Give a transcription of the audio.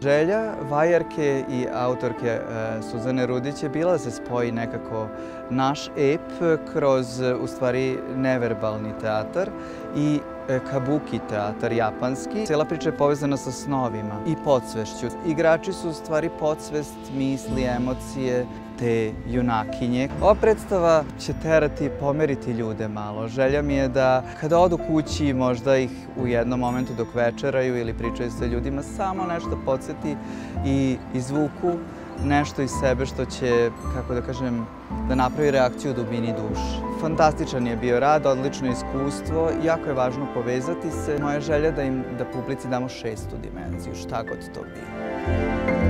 Želja vajarke i autorke Suzane Rudić je bila da se spoji nekako naš ep kroz, u stvari, neverbalni teatar i kabuki teatar, japanski. Cijela priča je povezana sa snovima i podsvešću. Igrači su u stvari podsvest, misli, emocije te junakinje. Ova predstava će terati, pomeriti ljude malo. Želja mi je da kada odu kući, možda ih u jednom momentu dok večeraju ili pričaju sa ljudima, samo nešto podsjeti i izvuku nešto iz sebe što će, kako da kažem, da napravi reakciju u dubini duše. Fantastičan je bio rad, odlično iskustvo, jako je važno povezati se. Moja želja je da publici damo šestu dimenziju, šta god to bilo.